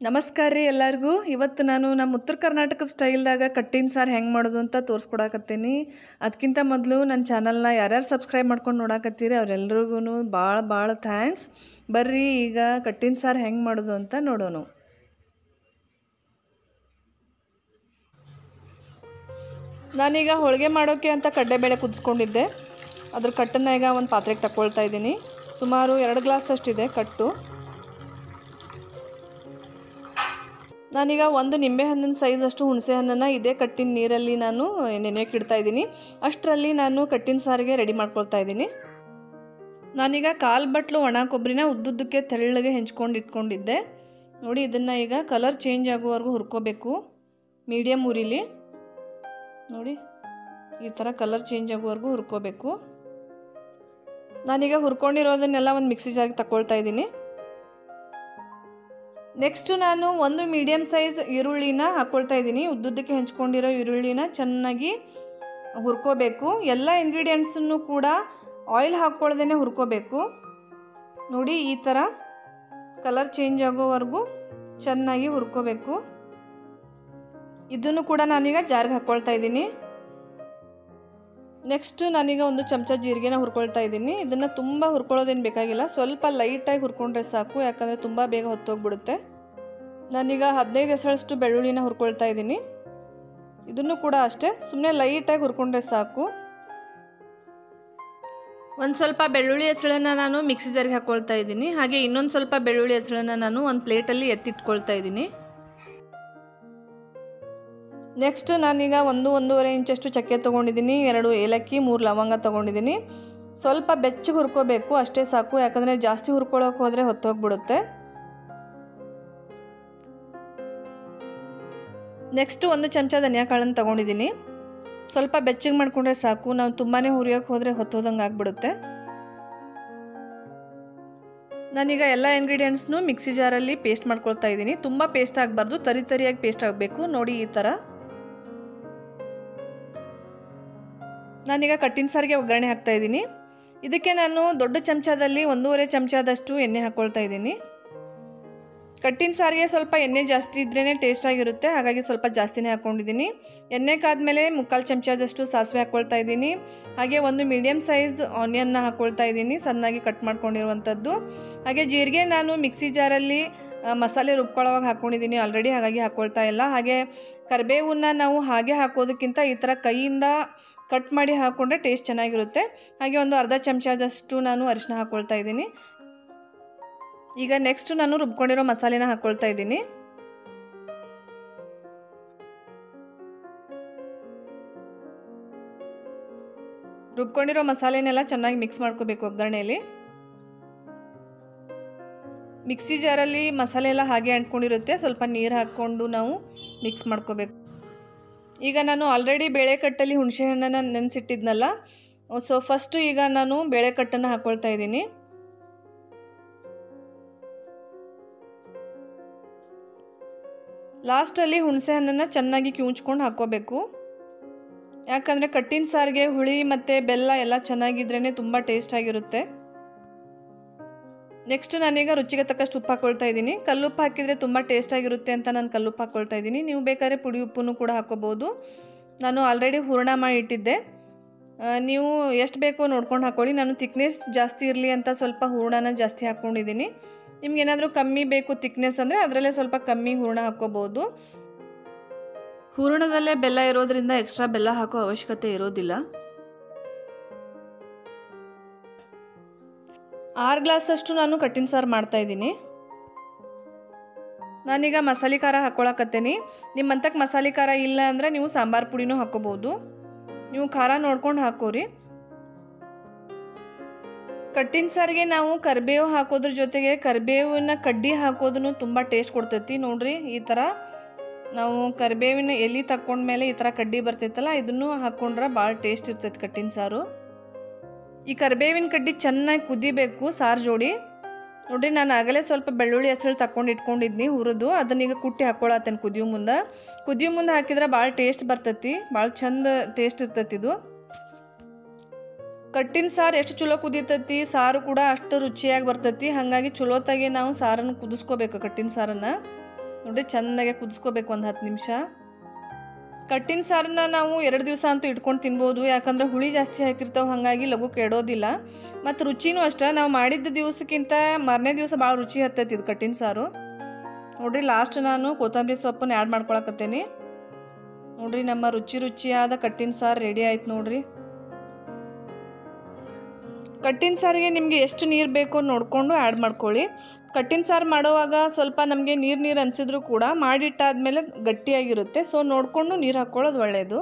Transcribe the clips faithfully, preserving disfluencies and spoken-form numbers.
ನಮಸ್ಕಾರ ರೀ ಎಲ್ಲರಿಗೂ. ಇವತ್ತು ನಾನು ನಮ್ಮ ಉತ್ತರ ಕರ್ನಾಟಕದ ಸ್ಟೈಲ್ದಾಗ ಕಟ್ಟಿನ ಸಾರು ಹೆಂಗೆ ಮಾಡೋದು ಅಂತ ತೋರಿಸ್ಕೊಡಕತ್ತೀನಿ. ಅದಕ್ಕಿಂತ ಮೊದಲು ನನ್ನ ಚಾನಲ್ನ ಯಾರ್ಯಾರು ಸಬ್ಸ್ಕ್ರೈಬ್ ಮಾಡ್ಕೊಂಡು ನೋಡಕತ್ತೀರಿ ಅವರೆಲ್ರಿಗೂ ಭಾಳ ಭಾಳ ಥ್ಯಾಂಕ್ಸ್. ಬರ್ರಿ ಈಗ ಕಟ್ಟಿನ ಸಾರು ಹೆಂಗೆ ಮಾಡೋದು ಅಂತ ನೋಡೋಣ. ನಾನೀಗ ಹೋಳಿಗೆ ಮಾಡೋಕ್ಕೆ ಅಂತ ಕಡಲೆಬೇಳೆ ಕುದಿಸ್ಕೊಂಡಿದ್ದೆ. ಅದ್ರ ಕಟ್ಟನ್ನು ಈಗ ಒಂದು ಪಾತ್ರೆಗೆ ತಗೊಳ್ತಾ ಇದ್ದೀನಿ. ಸುಮಾರು ಎರಡು ಗ್ಲಾಸ್ ಅಷ್ಟಿದೆ ಕಟ್ಟು. ನಾನೀಗ ಒಂದು ನಿಂಬೆಹಣ್ಣಿನ ಸೈಜ್ ಅಷ್ಟು ಹುಣಸೆ ಹಣ್ಣನ್ನು ಇದೇ ಕಟ್ಟಿನ ನೀರಲ್ಲಿ ನಾನು ನೆನೆಯೋಕೆ ಇಡ್ತಾ ಇದ್ದೀನಿ. ಅಷ್ಟರಲ್ಲಿ ನಾನು ಕಟ್ಟಿನ ಸಾರಿಗೆ ರೆಡಿ ಮಾಡ್ಕೊಳ್ತಾ ಇದ್ದೀನಿ. ನಾನೀಗ ಕಾಲು ಬಟ್ಲು ಒಣ ಕೊಬ್ಬರಿನ ಉದ್ದುದ್ದಕ್ಕೆ ತೆಳ್ಳಗೆ ಹೆಂಚ್ಕೊಂಡು ಇಟ್ಕೊಂಡಿದ್ದೆ. ನೋಡಿ, ಇದನ್ನು ಈಗ ಕಲರ್ ಚೇಂಜ್ ಆಗುವವರೆಗೂ ಹುರ್ಕೋಬೇಕು. ಮೀಡಿಯಮ್ ಉರಿಲಿ ನೋಡಿ, ಈ ಥರ ಕಲರ್ ಚೇಂಜ್ ಆಗುವವರೆಗೂ ಹುರ್ಕೋಬೇಕು. ನಾನೀಗ ಹುರ್ಕೊಂಡಿರೋದನ್ನೆಲ್ಲ ಒಂದು ಮಿಕ್ಸಿ ಜಾರಿಗೆ ತಗೊಳ್ತಾ ಇದ್ದೀನಿ. ನೆಕ್ಸ್ಟು ನಾನು ಒಂದು ಮೀಡಿಯಮ್ ಸೈಜ್ ಈರುಳ್ಳಿನ ಹಾಕ್ಕೊಳ್ತಾ ಇದ್ದೀನಿ. ಉದ್ದುದ್ದಕ್ಕೆ ಹೆಂಚ್ಕೊಂಡಿರೋ ಈರುಳ್ಳಿನ ಚೆನ್ನಾಗಿ ಹುರ್ಕೋಬೇಕು. ಎಲ್ಲ ಇಂಗ್ರೀಡಿಯೆಂಟ್ಸನ್ನು ಕೂಡ ಆಯಿಲ್ ಹಾಕ್ಕೊಳ್ದೇ ಹುರ್ಕೋಬೇಕು. ನೋಡಿ, ಈ ಥರ ಕಲರ್ ಚೇಂಜ್ ಆಗೋವರೆಗೂ ಚೆನ್ನಾಗಿ ಹುರ್ಕೋಬೇಕು. ಇದನ್ನು ಕೂಡ ನಾನೀಗ ಜಾರ್ಗೆ ಹಾಕ್ಕೊಳ್ತಾ ಇದ್ದೀನಿ. ನೆಕ್ಸ್ಟ್ ನಾನೀಗ ಒಂದು ಚಮಚ ಜೀರಿಗೆನ ಹುರ್ಕೊಳ್ತಾ ಇದ್ದೀನಿ. ಇದನ್ನು ತುಂಬ ಹುರ್ಕೊಳ್ಳೋದೇನು ಬೇಕಾಗಿಲ್ಲ, ಸ್ವಲ್ಪ ಲೈಟಾಗಿ ಹುರ್ಕೊಂಡ್ರೆ ಸಾಕು, ಯಾಕಂದರೆ ತುಂಬ ಬೇಗ ಹೊತ್ತೋಗ್ಬಿಡುತ್ತೆ. ನಾನೀಗ ಹದಿನೈದು ಎಸಳಷ್ಟು ಬೆಳ್ಳುಳ್ಳಿನ ಹುರ್ಕೊಳ್ತಾ ಇದ್ದೀನಿ. ಇದನ್ನು ಕೂಡ ಅಷ್ಟೇ, ಸುಮ್ಮನೆ ಲೈಟಾಗಿ ಹುರ್ಕೊಂಡ್ರೆ ಸಾಕು. ಒಂದು ಸ್ವಲ್ಪ ಬೆಳ್ಳುಳ್ಳಿ ಹೆಸಳನ್ನು ನಾನು ಮಿಕ್ಸಿ ಜಾರಿಗೆ ಹಾಕ್ಕೊಳ್ತಾ ಇದ್ದೀನಿ. ಹಾಗೆ ಇನ್ನೊಂದು ಸ್ವಲ್ಪ ಬೆಳ್ಳುಳ್ಳಿ ಹೆಸಳನ್ನು ನಾನು ಒಂದು ಪ್ಲೇಟಲ್ಲಿ ಎತ್ತಿಟ್ಕೊಳ್ತಾ ಇದ್ದೀನಿ. ನೆಕ್ಸ್ಟ್ ನಾನೀಗ ಒಂದು ಒಂದೂವರೆ ಇಂಚಷ್ಟು ಚಕ್ಕೆ ತೊಗೊಂಡಿದ್ದೀನಿ, ಎರಡು ಏಲಕ್ಕಿ, ಮೂರು ಲವಂಗ ತೊಗೊಂಡಿದ್ದೀನಿ. ಸ್ವಲ್ಪ ಬೆಚ್ಚಗೆ ಹುರ್ಕೋಬೇಕು, ಅಷ್ಟೇ ಸಾಕು, ಯಾಕಂದರೆ ಜಾಸ್ತಿ ಹುರ್ಕೊಳ್ಳೋಕೆ ಹೋದರೆ ಹೊತ್ತೋಗ್ಬಿಡುತ್ತೆ. ನೆಕ್ಸ್ಟು ಒಂದು ಚಮಚ ಧನಿಯಾ ಕಾಳನ್ನು ತೊಗೊಂಡಿದ್ದೀನಿ. ಸ್ವಲ್ಪ ಬೆಚ್ಚಗೆ ಮಾಡಿಕೊಂಡ್ರೆ ಸಾಕು, ನಾವು ತುಂಬಾ ಹುರಿಯೋಕೆ ಹೋದರೆ ಹೊತ್ತೋದಂಗೆ ಆಗಿಬಿಡುತ್ತೆ. ನಾನೀಗ ಎಲ್ಲ ಇಂಗ್ರೀಡಿಯೆಂಟ್ಸ್ನು ಮಿಕ್ಸಿ ಜಾರಲ್ಲಿ ಪೇಸ್ಟ್ ಮಾಡ್ಕೊಳ್ತಾ ಇದ್ದೀನಿ. ತುಂಬ ಪೇಸ್ಟ್ ಆಗಬಾರ್ದು, ತರಿ ತರಿಯಾಗಿ ಪೇಸ್ಟ್ ಆಗಬೇಕು. ನೋಡಿ, ಈ ಥರ. ನಾನೀಗ ಕಟ್ಟಿನ ಸಾರಿಗೆ ಒಗ್ಗರಣೆ ಹಾಕ್ತಾ ಇದ್ದೀನಿ. ಇದಕ್ಕೆ ನಾನು ದೊಡ್ಡ ಚಮಚದಲ್ಲಿ ಒಂದೂವರೆ ಚಮಚದಷ್ಟು ಎಣ್ಣೆ ಹಾಕ್ಕೊಳ್ತಾ ಇದ್ದೀನಿ. ಕಟ್ಟಿನ ಸಾರಿಗೆ ಸ್ವಲ್ಪ ಎಣ್ಣೆ ಜಾಸ್ತಿ ಇದ್ರೇ ಟೇಸ್ಟಾಗಿರುತ್ತೆ, ಹಾಗಾಗಿ ಸ್ವಲ್ಪ ಜಾಸ್ತಿನೇ ಹಾಕ್ಕೊಂಡಿದ್ದೀನಿ. ಎಣ್ಣೆ ಕಾದ್ಮೇಲೆ ಮುಕ್ಕಾಲು ಚಮಚದಷ್ಟು ಸಾಸಿವೆ ಹಾಕ್ಕೊಳ್ತಾ ಇದ್ದೀನಿ. ಹಾಗೆ ಒಂದು ಮೀಡಿಯಮ್ ಸೈಜ್ ಆನಿಯನ್ನ ಹಾಕ್ಕೊಳ್ತಾ ಇದ್ದೀನಿ, ಸಣ್ಣಾಗಿ ಕಟ್ ಮಾಡ್ಕೊಂಡಿರುವಂಥದ್ದು. ಹಾಗೆ ಜೀರಿಗೆ ನಾನು ಮಿಕ್ಸಿ ಜಾರಲ್ಲಿ ಮಸಾಲೆ ರುಬ್ಕೊಳ್ಳೋವಾಗ ಹಾಕ್ಕೊಂಡಿದ್ದೀನಿ ಆಲ್ರೆಡಿ, ಹಾಗಾಗಿ ಹಾಕ್ಕೊಳ್ತಾ ಇಲ್ಲ. ಹಾಗೆ ಕರಿಬೇವನ್ನ ನಾವು ಹಾಗೆ ಹಾಕೋದಕ್ಕಿಂತ ಈ ಥರ ಕೈಯಿಂದ ಕಟ್ ಮಾಡಿ ಹಾಕ್ಕೊಂಡ್ರೆ ಟೇಸ್ಟ್ ಚೆನ್ನಾಗಿರುತ್ತೆ. ಹಾಗೆ ಒಂದು ಅರ್ಧ ಚಮಚದಷ್ಟು ನಾನು ಅರಿಶಿನ ಹಾಕ್ಕೊಳ್ತಾ ಇದ್ದೀನಿ. ಈಗ ನೆಕ್ಸ್ಟ್ ನಾನು ರುಬ್ಕೊಂಡಿರೋ ಮಸಾಲೆನ ಹಾಕ್ಕೊಳ್ತಾ ಇದ್ದೀನಿ. ರುಬ್ಕೊಂಡಿರೋ ಮಸಾಲೆನೆಲ್ಲ ಚೆನ್ನಾಗಿ ಮಿಕ್ಸ್ ಮಾಡ್ಕೋಬೇಕು ಒಗ್ಗರಣೆಯಲ್ಲಿ. ಮಿಕ್ಸಿ ಜಾರಲ್ಲಿ ಮಸಾಲೆ ಎಲ್ಲ ಹಾಗೆ ಅಂಟ್ಕೊಂಡಿರುತ್ತೆ, ಸ್ವಲ್ಪ ನೀರು ಹಾಕ್ಕೊಂಡು ನಾವು ಮಿಕ್ಸ್ ಮಾಡ್ಕೋಬೇಕು. ಈಗ ನಾನು ಆಲ್ರೆಡಿ ಬೇಳೆಕಟ್ಟಲ್ಲಿ ಹುಣಸೆ ಹಣ್ಣನ್ನು ನೆನೆಸಿಟ್ಟಿದ್ನಲ್ಲ, ಸೊ ಫಸ್ಟು ಈಗ ನಾನು ಬೇಳೆಕಟ್ಟನ್ನು ಹಾಕ್ಕೊಳ್ತಾ ಇದ್ದೀನಿ. ಲಾಸ್ಟಲ್ಲಿ ಹುಣಸೆ ಹಣ್ಣನ್ನು ಚೆನ್ನಾಗಿ ಕಿವುಚ್ಕೊಂಡು ಹಾಕ್ಕೋಬೇಕು, ಯಾಕಂದರೆ ಕಟ್ಟಿನ ಸಾರಿಗೆ ಹುಳಿ ಮತ್ತು ಬೆಲ್ಲ ಎಲ್ಲ ಚೆನ್ನಾಗಿದ್ರೇ ತುಂಬ ಟೇಸ್ಟಾಗಿರುತ್ತೆ. ನೆಕ್ಸ್ಟ್ ನಾನೀಗ ರುಚಿಗೆ ತಕ್ಕಷ್ಟು ಉಪ್ಪು ಹಾಕ್ಕೊಳ್ತಾ ಇದ್ದೀನಿ. ಕಲ್ಲುಪ್ಪು ಹಾಕಿದರೆ ತುಂಬ ಟೇಸ್ಟಾಗಿರುತ್ತೆ ಅಂತ ನಾನು ಕಲ್ಲುಪ್ಪು ಹಾಕ್ಕೊಳ್ತಾ ಇದ್ದೀನಿ. ನೀವು ಬೇಕಾದ್ರೆ ಪುಡಿ ಉಪ್ಪನ್ನು ಕೂಡ ಹಾಕ್ಕೋಬೋದು. ನಾನು ಆಲ್ರೆಡಿ ಹೂರಣ ಮಾಡಿ ಇಟ್ಟಿದ್ದೆ, ನೀವು ಎಷ್ಟು ಬೇಕೋ ನೋಡ್ಕೊಂಡು ಹಾಕ್ಕೊಳ್ಳಿ. ನಾನು ತಿಕ್ನೆಸ್ ಜಾಸ್ತಿ ಇರಲಿ ಅಂತ ಸ್ವಲ್ಪ ಹೂರಣನ ಜಾಸ್ತಿ ಹಾಕ್ಕೊಂಡಿದ್ದೀನಿ. ನಿಮ್ಗೇನಾದರೂ ಕಮ್ಮಿ ಬೇಕು ತಿಕ್ನೆಸ್ ಅಂದರೆ ಅದರಲ್ಲೇ ಸ್ವಲ್ಪ ಕಮ್ಮಿ ಹೂರಣ ಹಾಕ್ಕೋಬೋದು. ಹೂರಣದಲ್ಲೇ ಬೆಲ್ಲ ಇರೋದ್ರಿಂದ ಎಕ್ಸ್ಟ್ರಾ ಬೆಲ್ಲ ಹಾಕೋ ಅವಶ್ಯಕತೆ ಇರೋದಿಲ್ಲ. ಆರು ಗ್ಲಾಸಷ್ಟು ನಾನು ಕಟ್ಟಿನ ಸಾರು ಮಾಡ್ತಾಯಿದ್ದೀನಿ. ನಾನೀಗ ಮಸಾಲೆ ಖಾರ ಹಾಕ್ಕೊಳಕತ್ತೇನೆ. ನಿಮ್ಮ ಅಂತಕ್ಕೆ ಮಸಾಲೆ ಖಾರ ಇಲ್ಲ ಅಂದರೆ ನೀವು ಸಾಂಬಾರು ಪುಡಿನೂ ಹಾಕ್ಕೋಬೋದು, ನೀವು ಖಾರ ನೋಡ್ಕೊಂಡು ಹಾಕೋರಿ. ಕಟ್ಟಿನ ಸಾರಿಗೆ ನಾವು ಕರಿಬೇವು ಹಾಕೋದ್ರ ಜೊತೆಗೆ ಕರಿಬೇವಿನ ಕಡ್ಡಿ ಹಾಕೋದನ್ನು ತುಂಬ ಟೇಸ್ಟ್ ಕೊಡ್ತೈತಿ. ನೋಡ್ರಿ, ಈ ಥರ ನಾವು ಕರಿಬೇವಿನ ಎಲೆ ತಕ್ಕೊಂಡ್ಮೇಲೆ ಈ ಥರ ಕಡ್ಡಿ ಬರ್ತೈತಲ್ಲ, ಇದನ್ನು ಹಾಕ್ಕೊಂಡ್ರೆ ಭಾಳ ಟೇಸ್ಟ್ ಇರ್ತೈತಿ ಕಟ್ಟಿನ ಸಾರು. ಈ ಕರಿಬೇವಿನ ಕಡ್ಡಿ ಚೆನ್ನಾಗಿ ಕುದಿಬೇಕು ಸಾರು ಜೋಡಿ. ನೋಡಿರಿ, ನಾನು ಆಗಲೇ ಸ್ವಲ್ಪ ಬೆಳ್ಳುಳ್ಳಿ ಹೆಸರು ತಗೊಂಡು ಇಟ್ಕೊಂಡಿದ್ನಿ ಹುರಿದು, ಅದನ್ನೀಗ ಕುಟ್ಟಿ ಹಾಕ್ಕೊಳತ್ತೇನೆ ಕುದಿಯೋ ಮುಂದೆ. ಕುದಿಯೋ ಮುಂದೆ ಹಾಕಿದ್ರೆ ಭಾಳ ಟೇಸ್ಟ್ ಬರ್ತೈತಿ, ಭಾಳ ಚಂದ ಟೇಸ್ಟ್ ಇರ್ತೈತಿ ಇದು. ಕಟ್ಟಿನ ಸಾರು ಎಷ್ಟು ಚಲೋ ಕುದಿತೈತಿ, ಸಾರು ಕೂಡ ಅಷ್ಟು ರುಚಿಯಾಗಿ ಬರ್ತೈತಿ. ಹಾಗಾಗಿ ಚಲೋತಾಗಿ ನಾವು ಸಾರನ್ನು ಕುದಿಸ್ಕೋಬೇಕು ಕಟ್ಟಿನ ಸಾರನ್ನು. ನೋಡಿ ಚೆಂದಾಗೆ ಕುದಿಸ್ಕೋಬೇಕು ಒಂದು ಹತ್ತು ನಿಮಿಷ. ಕಟ್ಟಿನ ಸಾರನ್ನ ನಾವು ಎರಡು ದಿವಸ ಅಂತೂ ಇಟ್ಕೊಂಡು ತಿನ್ಬೋದು, ಯಾಕಂದ್ರೆ ಹುಳಿ ಜಾಸ್ತಿ ಹಾಕಿರ್ತಾವೆ, ಹಾಗಾಗಿ ಲಘು ಕೆಡೋದಿಲ್ಲ. ಮತ್ತು ರುಚಿನೂ ಅಷ್ಟೇ, ನಾವು ಮಾಡಿದ್ದ ದಿವಸಕ್ಕಿಂತ ಮಾರನೇ ದಿವಸ ಭಾಳ ರುಚಿ ಹತ್ತೈತಿ ಇದು ಕಟ್ಟಿನ ಸಾರು. ನೋಡಿರಿ ಲಾಸ್ಟ್ ನಾನು ಕೊತ್ತಂಬರಿ ಸೊಪ್ಪನ್ನು ಆ್ಯಡ್ ಮಾಡ್ಕೊಳಕತ್ತೇನೆ. ನೋಡಿರಿ ನಮ್ಮ ರುಚಿ ರುಚಿಯಾದ ಕಟ್ಟಿನ ಸಾರು ರೆಡಿ ಆಯ್ತು ನೋಡಿರಿ. ಕಟ್ಟಿನ ಸಾರಿಗೆ ನಿಮಗೆ ಎಷ್ಟು ನೀರು ಬೇಕೋ ನೋಡಿಕೊಂಡು ಆ್ಯಡ್ ಮಾಡ್ಕೊಳ್ಳಿ. ಕಟ್ಟಿನ ಸಾರು ಮಾಡೋವಾಗ ಸ್ವಲ್ಪ ನಮಗೆ ನೀರು ನೀರು ಅನಿಸಿದ್ರು ಕೂಡ ಮಾಡಿಟ್ಟಾದ್ಮೇಲೆ ಗಟ್ಟಿಯಾಗಿರುತ್ತೆ, ಸೊ ನೋಡಿಕೊಂಡು ನೀರು ಹಾಕ್ಕೊಳ್ಳೋದು ಒಳ್ಳೆಯದು.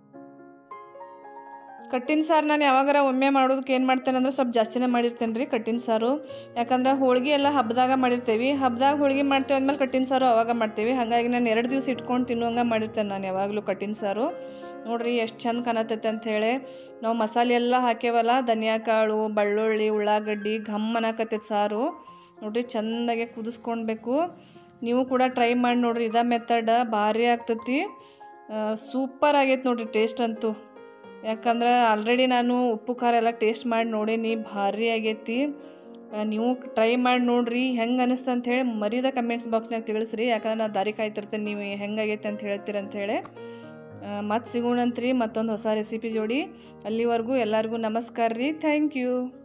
ಕಟ್ಟಿನ ಸಾರು ನಾನು ಯಾವಾಗಾರ ಒಮ್ಮೆ ಮಾಡೋದಕ್ಕೆ ಏನು ಮಾಡ್ತೇನೆ ಅಂದರೆ ಸ್ವಲ್ಪ ಜಾಸ್ತಿನೇ ಮಾಡಿರ್ತೇನೆ ರೀ ಕಟ್ಟಿನ ಸಾರು. ಯಾಕಂದ್ರೆ ಹೋಳಿಗೆ ಎಲ್ಲ ಹಬ್ಬದಾಗ ಮಾಡಿರ್ತೀವಿ, ಹಬ್ಬದಾಗ ಹೋಳಿಗೆ ಮಾಡ್ತೇವೆ ಅಂದಮೇಲೆ ಕಟ್ಟಿನ ಸಾರು ಅವಾಗ ಮಾಡ್ತೀವಿ. ಹಾಗಾಗಿ ನಾನು ಎರಡು ದಿವಸ ಇಟ್ಕೊಂಡು ತಿನ್ನುವಂಗೆ ಮಾಡಿರ್ತೇನೆ ನಾನು ಯಾವಾಗಲೂ ಕಟ್ಟಿನ ಸಾರು. ನೋಡಿರಿ ಎಷ್ಟು ಚಂದ ಕಾಣತೈತೆ ಅಂಥೇಳಿ. ನಾವು ಮಸಾಲೆ ಎಲ್ಲ ಹಾಕ್ಯವಲ್ಲ, ಧನಿಯಾ ಕಾಳು, ಬೆಳ್ಳುಳ್ಳಿ, ಉಳ್ಳಾಗಡ್ಡಿ, ಘಮ್ ಅನ್ನಕತ್ತೈತೆ ಸಾರು. ನೋಡಿರಿ ಚೆಂದಾಗೆ ಕುದಿಸ್ಕೊಳ್ಬೇಕು. ನೀವು ಕೂಡ ಟ್ರೈ ಮಾಡಿ ನೋಡಿರಿ, ಇದೇ ಮೆಥಡ್ ಭಾರಿ ಆಗ್ತೈತಿ. ಸೂಪರ್ ಆಗೈತೆ ನೋಡಿರಿ ಟೇಸ್ಟ್ ಅಂತೂ. ಯಾಕಂದ್ರೆ ಆಲ್ರೆಡಿ ನಾನು ಉಪ್ಪು ಖಾರ ಎಲ್ಲ ಟೇಸ್ಟ್ ಮಾಡಿ ನೋಡೀನಿ, ಭಾರಿ ಆಗೈತಿ. ನೀವು ಟ್ರೈ ಮಾಡಿ ನೋಡಿರಿ, ಹೆಂಗೆ ಅನಿಸ್ತು ಅಂಥೇಳಿ ಮರೀದ ಕಮೆಂಟ್ಸ್ ಬಾಕ್ಸ್ನಾಗ ತಿಳಿಸ್ರಿ. ಯಾಕಂದ್ರೆ ನಾನು ದಾರಿ ಕಾಯ್ತಿರ್ತೇನೆ ನೀವು ಹೆಂಗಾಗೈತೆ ಅಂತ ಹೇಳ್ತೀರ ಅಂಥೇಳಿ. ಮತ್ತೆ ಸಿಗೋಣಂತ್ರಿ ಮತ್ತೊಂದು ಹೊಸ ರೆಸಿಪಿ ಜೋಡಿ. ಅಲ್ಲಿವರೆಗೂ ಎಲ್ಲರಿಗೂ ನಮಸ್ಕಾರ ರೀ. Thank you.